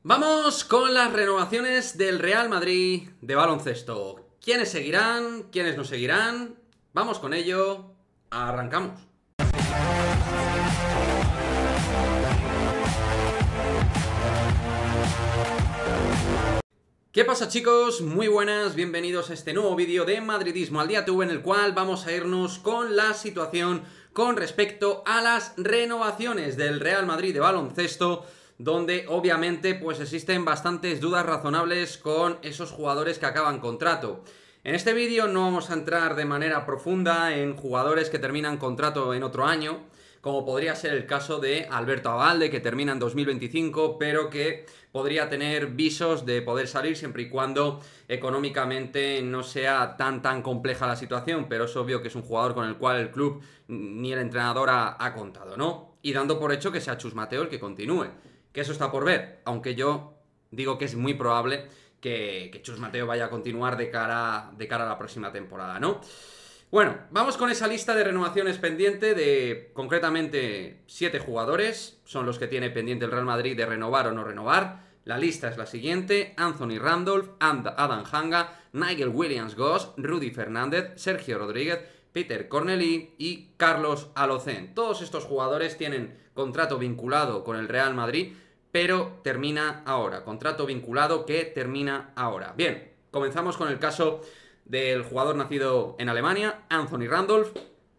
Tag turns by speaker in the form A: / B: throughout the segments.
A: Vamos con las renovaciones del Real Madrid de baloncesto. ¿Quiénes seguirán? ¿Quiénes no seguirán? Vamos con ello. Arrancamos. ¿Qué pasa, chicos? Muy buenas, bienvenidos a este nuevo vídeo de Madridismo al Día TV, en el cual vamos a irnos con la situación con respecto a las renovaciones del Real Madrid de baloncesto, donde obviamente pues existen bastantes dudas razonables con esos jugadores que acaban contrato. En este vídeo no vamos a entrar de manera profunda en jugadores que terminan contrato en otro año, como podría ser el caso de Alberto Abalde, que termina en 2025, pero que podría tener visos de poder salir siempre y cuando económicamente no sea tan compleja la situación, pero es obvio que es un jugador con el cual el club ni el entrenador ha contado, ¿no? Y dando por hecho que sea Chus Mateo el que continúe, que eso está por ver, aunque yo digo que es muy probable que Chus Mateo vaya a continuar de cara a la próxima temporada, ¿no? Bueno, vamos con esa lista de renovaciones pendiente de, concretamente, 7 jugadores. Son los que tiene pendiente el Real Madrid de renovar o no renovar. La lista es la siguiente: Anthony Randolph, Adam Hanga, Nigel Williams-Goss, Rudy Fernández, Sergio Rodríguez, Peter Cornelí y Carlos Alocén. Todos estos jugadores tienen contrato vinculado con el Real Madrid, pero termina ahora. Contrato vinculado que termina ahora. Bien, comenzamos con el caso del jugador nacido en Alemania, Anthony Randolph,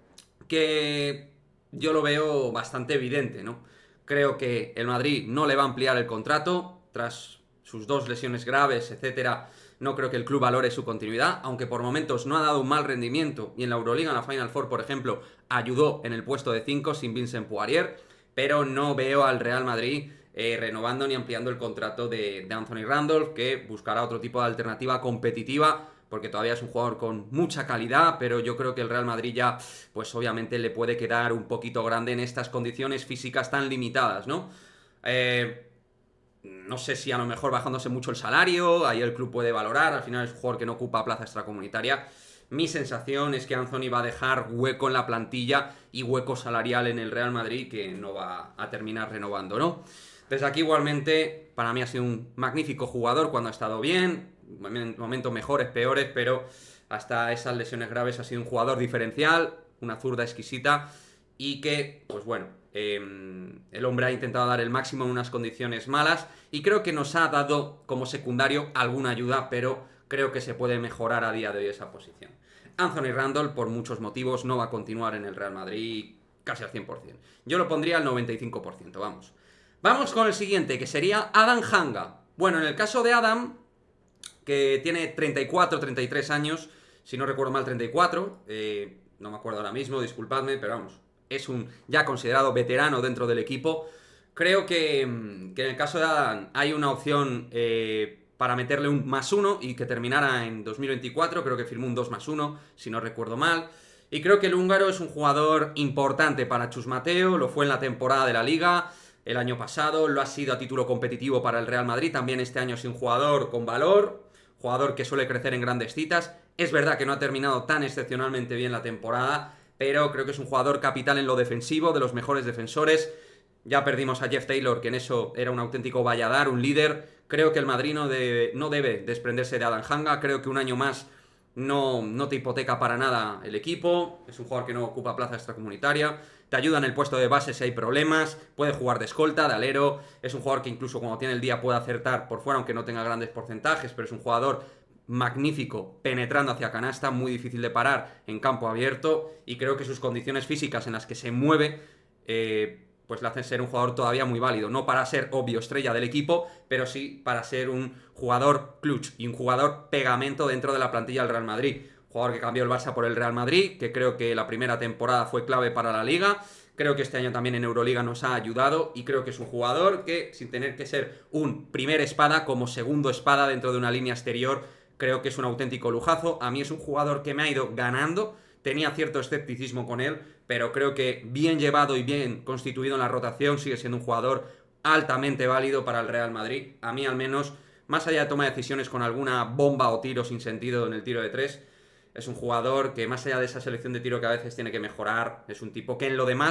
A: que yo lo veo bastante evidente, ¿no? Creo que el Madrid no le va a ampliar el contrato tras sus 2 lesiones graves, etcétera. No creo que el club valore su continuidad, aunque por momentos no ha dado un mal rendimiento y en la Euroliga, en la Final Four, por ejemplo, ayudó en el puesto de 5 sin Vincent Poirier, pero no veo al Real Madrid renovando ni ampliando el contrato de Anthony Randolph, que buscará otro tipo de alternativa competitiva, porque todavía es un jugador con mucha calidad, pero yo creo que el Real Madrid ya, pues obviamente le puede quedar un poquito grande en estas condiciones físicas tan limitadas, ¿no? No sé si a lo mejor bajándose mucho el salario, ahí el club puede valorar, al final es un jugador que no ocupa plaza extracomunitaria. Mi sensación es que Anthony va a dejar hueco en la plantilla y hueco salarial en el Real Madrid, que no va a terminar renovando, ¿no? Desde aquí igualmente, para mí ha sido un magnífico jugador cuando ha estado bien, momentos mejores, peores, pero hasta esas lesiones graves ha sido un jugador diferencial, una zurda exquisita y que, pues bueno, el hombre ha intentado dar el máximo en unas condiciones malas y creo que nos ha dado como secundario alguna ayuda, pero creo que se puede mejorar a día de hoy esa posición. Anthony Randolph, por muchos motivos, no va a continuar en el Real Madrid casi al 100%. Yo lo pondría al 95%, vamos. Vamos con el siguiente, que sería Adam Hanga. Bueno, en el caso de Adam, que tiene 34, 33 años, si no recuerdo mal 34, no me acuerdo ahora mismo, disculpadme, pero vamos, es un ya considerado veterano dentro del equipo. Creo que en el caso de Adam hay una opción para meterle un +1 y que terminara en 2024, creo que firmó un 2+1, si no recuerdo mal. Y creo que el húngaro es un jugador importante para Chus Mateo, lo fue en la temporada de la Liga, el año pasado, lo ha sido a título competitivo para el Real Madrid, también este año es un jugador con valor, jugador que suele crecer en grandes citas. Es verdad que no ha terminado tan excepcionalmente bien la temporada, pero creo que es un jugador capital en lo defensivo, de los mejores defensores. Ya perdimos a Jeff Taylor, que en eso era un auténtico valladar, un líder. Creo que el Madrid no debe desprenderse de Adam Hanga, creo que un año más no te hipoteca para nada el equipo, es un jugador que no ocupa plaza extracomunitaria, te ayuda en el puesto de base si hay problemas, puede jugar de escolta, de alero, es un jugador que incluso cuando tiene el día puede acertar por fuera, aunque no tenga grandes porcentajes, pero es un jugador magnífico penetrando hacia canasta, muy difícil de parar en campo abierto, y creo que sus condiciones físicas en las que se mueve pues le hacen ser un jugador todavía muy válido, no para ser obvio estrella del equipo, pero sí para ser un jugador clutch y un jugador pegamento dentro de la plantilla del Real Madrid. Jugador que cambió el Barça por el Real Madrid, que creo que la primera temporada fue clave para la Liga, creo que este año también en Euroliga nos ha ayudado y creo que es un jugador que, sin tener que ser un primer espada, como segundo espada dentro de una línea exterior, creo que es un auténtico lujazo. A mí es un jugador que me ha ido ganando, tenía cierto escepticismo con él, pero creo que bien llevado y bien constituido en la rotación sigue siendo un jugador altamente válido para el Real Madrid. A mí al menos, más allá de toma de decisiones con alguna bomba o tiro sin sentido en el tiro de 3, es un jugador que más allá de esa selección de tiro que a veces tiene que mejorar, es un tipo que en lo demás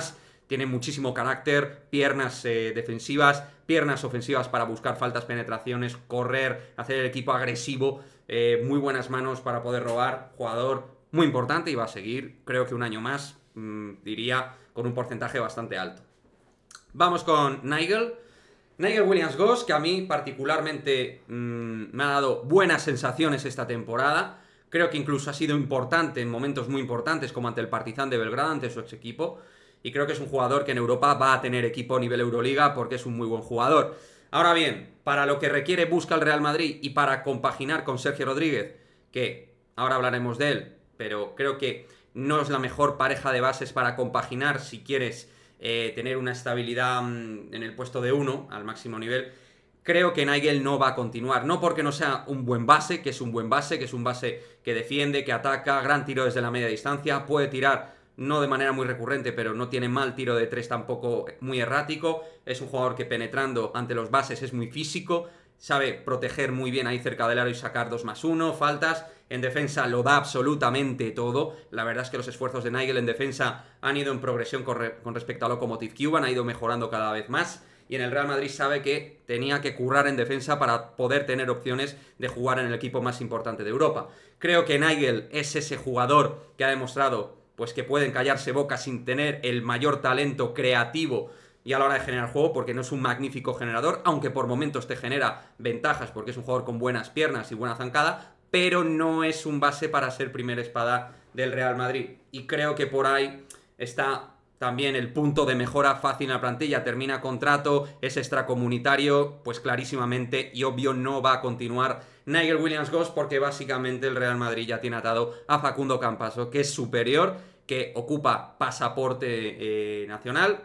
A: tiene muchísimo carácter, piernas defensivas, piernas ofensivas para buscar faltas, penetraciones, correr, hacer el equipo agresivo, muy buenas manos para poder robar, jugador muy importante y va a seguir, creo que un año más, diría, con un porcentaje bastante alto. Vamos con Nigel Williams-Goss, que a mí particularmente me ha dado buenas sensaciones esta temporada. Creo que incluso ha sido importante en momentos muy importantes, como ante el Partizan de Belgrado, ante su ex equipo. Y creo que es un jugador que en Europa va a tener equipo a nivel Euroliga porque es un muy buen jugador. Ahora bien, para lo que requiere busca el Real Madrid y para compaginar con Sergio Rodríguez, que ahora hablaremos de él, pero creo que no es la mejor pareja de bases para compaginar si quieres tener una estabilidad en el puesto de 1 al máximo nivel. Creo que Nigel no va a continuar, no porque no sea un buen base, que es un buen base, que es un base que defiende, que ataca, gran tiro desde la media distancia, puede tirar no de manera muy recurrente, pero no tiene mal tiro de 3 tampoco muy errático, es un jugador que penetrando ante los bases es muy físico, sabe proteger muy bien ahí cerca del aro y sacar 2+1, faltas, en defensa lo da absolutamente todo, la verdad es que los esfuerzos de Nigel en defensa han ido en progresión con respecto a Lokomotiv Kuban, ha ido mejorando cada vez más, y en el Real Madrid sabe que tenía que currar en defensa para poder tener opciones de jugar en el equipo más importante de Europa. Creo que Nigel es ese jugador que ha demostrado pues que puede encallarse boca sin tener el mayor talento creativo y a la hora de generar juego, porque no es un magnífico generador, aunque por momentos te genera ventajas porque es un jugador con buenas piernas y buena zancada, pero no es un base para ser primera espada del Real Madrid. Y creo que por ahí está también el punto de mejora fácil en la plantilla. Termina contrato, es extracomunitario, pues clarísimamente y obvio no va a continuar Nigel Williams-Goss porque básicamente el Real Madrid ya tiene atado a Facundo Campaso, que es superior, que ocupa pasaporte nacional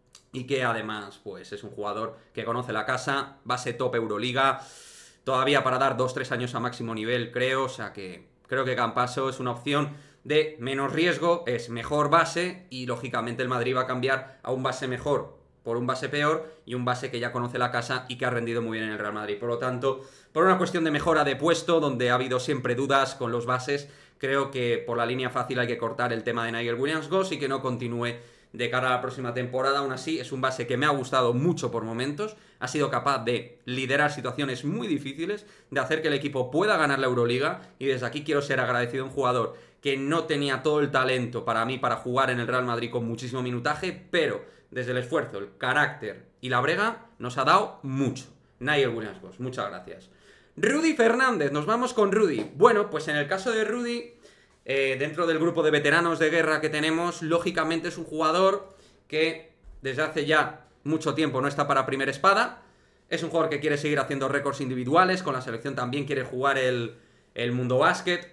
A: y que además pues es un jugador que conoce la casa, base top Euroliga, todavía para dar 2-3 años a máximo nivel, creo, o sea que creo que Campaso es una opción de menos riesgo, es mejor base y lógicamente el Madrid va a cambiar a un base mejor por un base peor y un base que ya conoce la casa y que ha rendido muy bien en el Real Madrid. Por lo tanto, por una cuestión de mejora de puesto, donde ha habido siempre dudas con los bases, creo que por la línea fácil hay que cortar el tema de Nigel Williams-Goss y que no continúe de cara a la próxima temporada. Aún así, es un base que me ha gustado mucho por momentos, ha sido capaz de liderar situaciones muy difíciles, de hacer que el equipo pueda ganar la Euroliga y desde aquí quiero ser agradecido a un jugador que no tenía todo el talento para mí para jugar en el Real Madrid con muchísimo minutaje, pero desde el esfuerzo, el carácter y la brega nos ha dado mucho. Nigel Williams-Goss, muchas gracias. Rudy Fernández, nos vamos con Rudy. Bueno, pues en el caso de Rudy, dentro del grupo de veteranos de guerra que tenemos, lógicamente es un jugador que desde hace ya mucho tiempo no está para primera espada. Es un jugador que quiere seguir haciendo récords individuales, con la selección también quiere jugar el Mundo Básquet.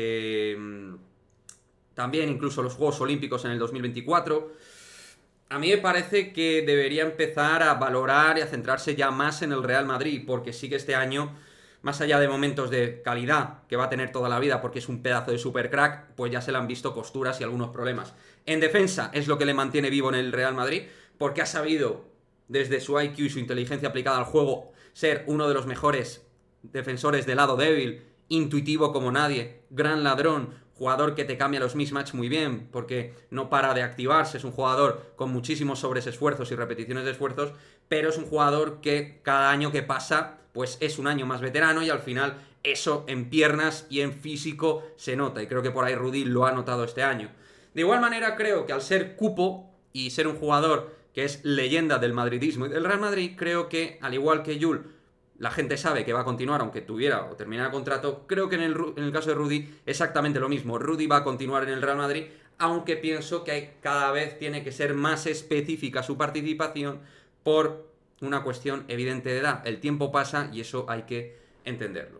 A: También incluso los Juegos Olímpicos en el 2024. A mí me parece que debería empezar a valorar y a centrarse ya más en el Real Madrid, porque sí que este año, más allá de momentos de calidad que va a tener toda la vida porque es un pedazo de super crack, pues ya se le han visto costuras y algunos problemas. En defensa es lo que le mantiene vivo en el Real Madrid, porque ha sabido, desde su IQ y su inteligencia aplicada al juego, ser uno de los mejores defensores del lado débil, intuitivo como nadie, gran ladrón, jugador que te cambia los mismatch muy bien, porque no para de activarse, es un jugador con muchísimos sobreesfuerzos y repeticiones de esfuerzos, pero es un jugador que cada año que pasa, pues es un año más veterano y al final eso en piernas y en físico se nota, y creo que por ahí Rudy lo ha notado este año. De igual manera creo que al ser cupo y ser un jugador que es leyenda del madridismo y del Real Madrid, creo que al igual que Jul, la gente sabe que va a continuar aunque tuviera o terminara el contrato. Creo que en el caso de Rudy exactamente lo mismo. Rudy va a continuar en el Real Madrid, aunque pienso que cada vez tiene que ser más específica su participación por una cuestión evidente de edad. El tiempo pasa y eso hay que entenderlo.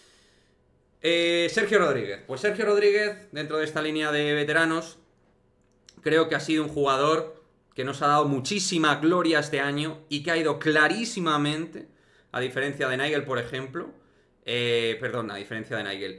A: Sergio Rodríguez. Pues Sergio Rodríguez, dentro de esta línea de veteranos, creo que ha sido un jugador que nos ha dado muchísima gloria este año y que ha ido clarísimamente, a diferencia de Nigel, por ejemplo, a diferencia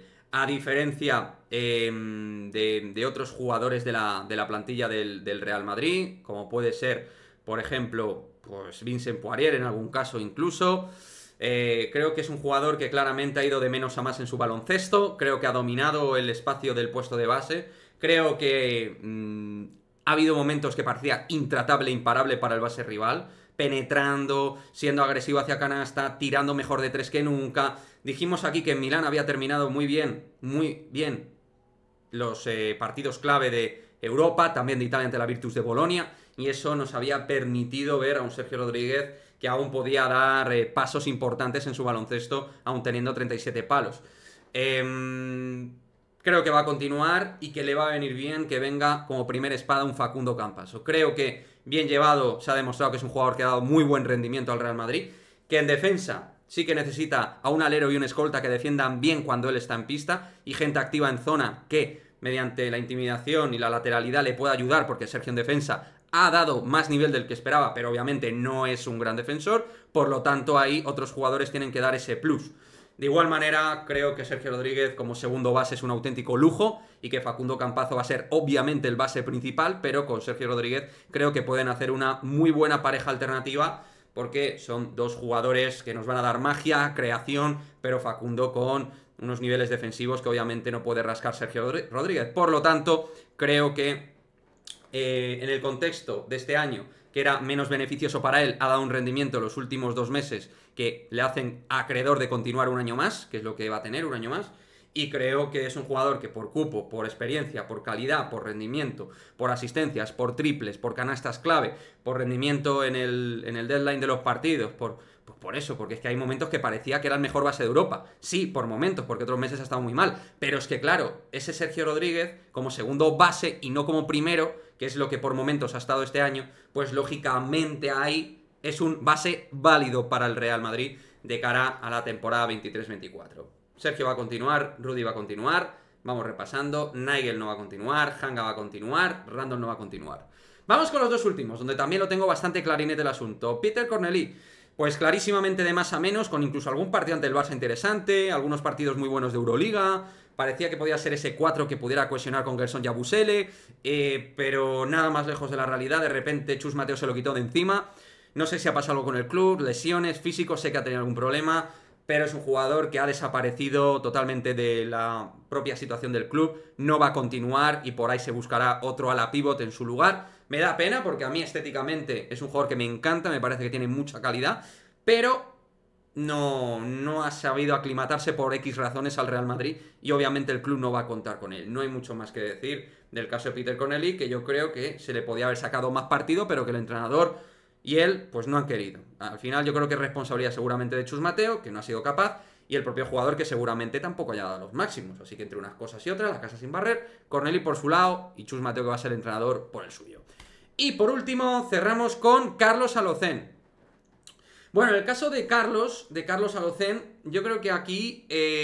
A: de otros jugadores de la plantilla del Real Madrid, como puede ser, por ejemplo, pues Vincent Poirier en algún caso incluso. Creo que es un jugador que claramente ha ido de menos a más en su baloncesto, creo que ha dominado el espacio del puesto de base, creo que Ha habido momentos que parecía intratable, imparable para el base rival, penetrando, siendo agresivo hacia canasta, tirando mejor de tres que nunca. Dijimos aquí que en Milán había terminado muy bien los partidos clave de Europa, también de Italia ante la Virtus de Bolonia, y eso nos había permitido ver a un Sergio Rodríguez que aún podía dar pasos importantes en su baloncesto, aún teniendo 37 palos. Creo que va a continuar y que le va a venir bien que venga como primera espada un Facundo Campaso. Creo que bien llevado se ha demostrado que es un jugador que ha dado muy buen rendimiento al Real Madrid, que en defensa sí que necesita a un alero y un escolta que defiendan bien cuando él está en pista y gente activa en zona que mediante la intimidación y la lateralidad le pueda ayudar, porque Sergio en defensa ha dado más nivel del que esperaba, pero obviamente no es un gran defensor, por lo tanto ahí otros jugadores tienen que dar ese plus. De igual manera, creo que Sergio Rodríguez como segundo base es un auténtico lujo y que Facundo Campazo va a ser obviamente el base principal, pero con Sergio Rodríguez creo que pueden hacer una muy buena pareja alternativa porque son dos jugadores que nos van a dar magia, creación, pero Facundo con unos niveles defensivos que obviamente no puede rascar Sergio Rodríguez. Por lo tanto, creo que en el contexto de este año, que era menos beneficioso para él, ha dado un rendimiento en los últimos 2 meses que le hacen acreedor de continuar un año más, que es lo que va a tener, un año más. Y creo que es un jugador que por cupo, por experiencia, por calidad, por rendimiento, por asistencias, por triples, por canastas clave, por rendimiento en el deadline de los partidos, por eso, porque es que hay momentos que parecía que era el mejor base de Europa. Sí, por momentos, porque otros meses ha estado muy mal. Pero es que claro, ese Sergio Rodríguez como segundo base y no como primero, que es lo que por momentos ha estado este año, pues lógicamente ahí es un base válido para el Real Madrid de cara a la temporada 23-24. Sergio va a continuar, Rudy va a continuar, vamos repasando, Nigel no va a continuar, Hanga va a continuar, Randall no va a continuar. Vamos con los dos últimos, donde también lo tengo bastante clarinete el asunto. Peter Cornelí, pues clarísimamente de más a menos, con incluso algún partido ante el Barça interesante, algunos partidos muy buenos de Euroliga, parecía que podía ser ese 4 que pudiera cohesionar con Gerson Yabusele, pero nada más lejos de la realidad. De repente Chus Mateo se lo quitó de encima. No sé si ha pasado algo con el club, lesiones, físicos, sé que ha tenido algún problema, pero es un jugador que ha desaparecido totalmente de la propia situación del club, no va a continuar y por ahí se buscará otro ala pivot en su lugar. Me da pena porque a mí estéticamente es un jugador que me encanta, me parece que tiene mucha calidad, pero no ha sabido aclimatarse por X razones al Real Madrid y obviamente el club no va a contar con él. No hay mucho más que decir del caso de Peter Cornelí, que yo creo que se le podía haber sacado más partido, pero que el entrenador y él pues no han querido. Al final yo creo que es responsabilidad seguramente de Chus Mateo, que no ha sido capaz, y el propio jugador que seguramente tampoco haya dado los máximos. Así que entre unas cosas y otras, la casa sin barrer, Cornelí por su lado y Chus Mateo que va a ser el entrenador por el suyo. Y por último cerramos con Carlos Alocén. Bueno, en el caso de Carlos Alocén, yo creo que aquí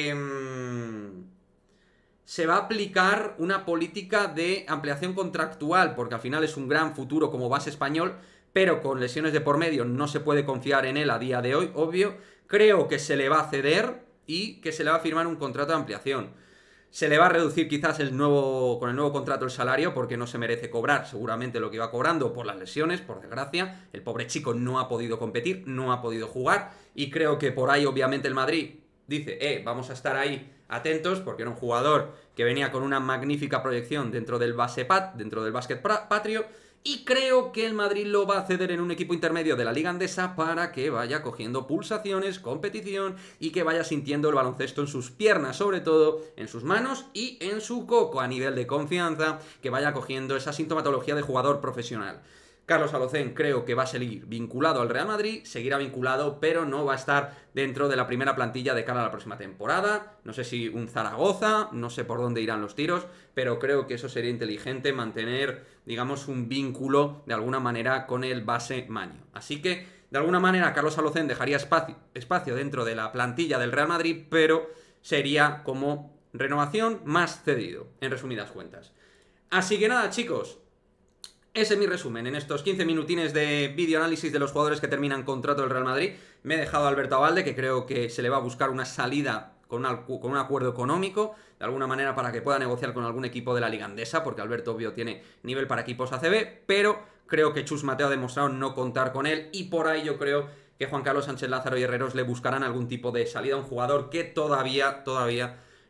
A: se va a aplicar una política de ampliación contractual, porque al final es un gran futuro como base español, pero con lesiones de por medio no se puede confiar en él a día de hoy, obvio. Creo que se le va a ceder y que se le va a firmar un contrato de ampliación. Se le va a reducir quizás con el nuevo contrato el salario, porque no se merece cobrar seguramente lo que iba cobrando por las lesiones, por desgracia. El pobre chico no ha podido competir, no ha podido jugar, y creo que por ahí obviamente el Madrid dice, vamos a estar ahí atentos, porque era un jugador que venía con una magnífica proyección dentro del básquet patrio, y creo que el Madrid lo va a ceder en un equipo intermedio de la Liga Andesa para que vaya cogiendo pulsaciones, competición y que vaya sintiendo el baloncesto en sus piernas, sobre todo en sus manos y en su coco a nivel de confianza, que vaya cogiendo esa sintomatología de jugador profesional. Carlos Alocén creo que va a seguir vinculado al Real Madrid, seguirá vinculado, pero no va a estar dentro de la primera plantilla de cara a la próxima temporada. No sé si un Zaragoza, no sé por dónde irán los tiros, pero creo que eso sería inteligente, mantener, digamos, un vínculo de alguna manera con el base Maño. Así que, de alguna manera, Carlos Alocén dejaría espacio dentro de la plantilla del Real Madrid, pero sería como renovación más cedido, en resumidas cuentas. Así que nada, chicos, ese es mi resumen. En estos 15 minutines de vídeo análisis de los jugadores que terminan contrato del Real Madrid, me he dejado a Alberto Abalde, que creo que se le va a buscar una salida con un acuerdo económico, de alguna manera para que pueda negociar con algún equipo de la Liga Andesa, porque Alberto obvio tiene nivel para equipos ACB, pero creo que Chus Mateo ha demostrado no contar con él, y por ahí yo creo que Juan Carlos Sánchez Lázaro y Herreros le buscarán algún tipo de salida a un jugador que todavía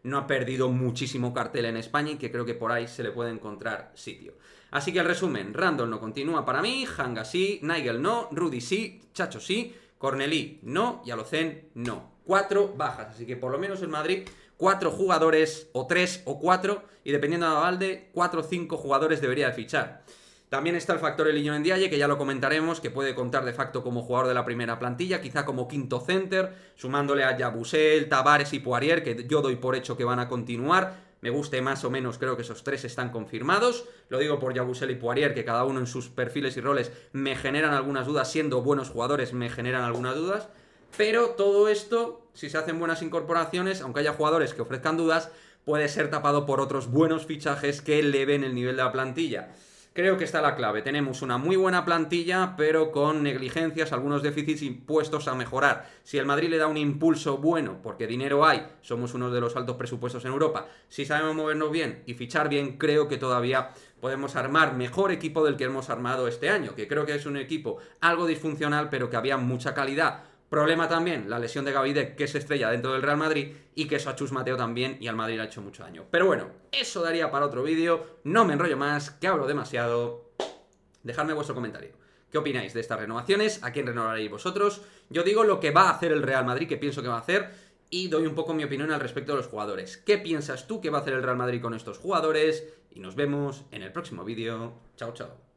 A: no ha perdido muchísimo cartel en España y que creo que por ahí se le puede encontrar sitio. Así que el resumen, Randall no continúa para mí, Hanga sí, Nigel no, Rudy sí, Chacho sí, Cornelí no y Alocen no. 4 bajas, así que por lo menos el Madrid 4 jugadores, o 3 o 4, y dependiendo de Valde, 4 o 5 jugadores debería de fichar. También está el factor Iliño Ndiaye, que ya lo comentaremos, que puede contar de facto como jugador de la primera plantilla, quizá como quinto center, sumándole a Yabusel, Tavares y Poirier, que yo doy por hecho que van a continuar. Me guste más o menos, creo que esos 3 están confirmados. Lo digo por Yabusel y Poirier, que cada uno en sus perfiles y roles me generan algunas dudas, siendo buenos jugadores me generan algunas dudas. Pero todo esto, si se hacen buenas incorporaciones, aunque haya jugadores que ofrezcan dudas, puede ser tapado por otros buenos fichajes que eleven el nivel de la plantilla. Creo que está la clave. Tenemos una muy buena plantilla, pero con negligencias, algunos déficits impuestos a mejorar. Si el Madrid le da un impulso bueno, porque dinero hay, somos uno de los altos presupuestos en Europa, si sabemos movernos bien y fichar bien, creo que todavía podemos armar mejor equipo del que hemos armado este año, que creo que es un equipo algo disfuncional, pero que había mucha calidad. Problema también, la lesión de Gavidec, que es estrella dentro del Real Madrid, y que eso a Chus Mateo también, y al Madrid le ha hecho mucho daño. Pero bueno, eso daría para otro vídeo, no me enrollo más, que hablo demasiado. Dejadme vuestro comentario. ¿Qué opináis de estas renovaciones? ¿A quién renovaréis vosotros? Yo digo lo que va a hacer el Real Madrid, que pienso que va a hacer, y doy un poco mi opinión al respecto de los jugadores. ¿Qué piensas tú que va a hacer el Real Madrid con estos jugadores? Y nos vemos en el próximo vídeo. Chao, chao.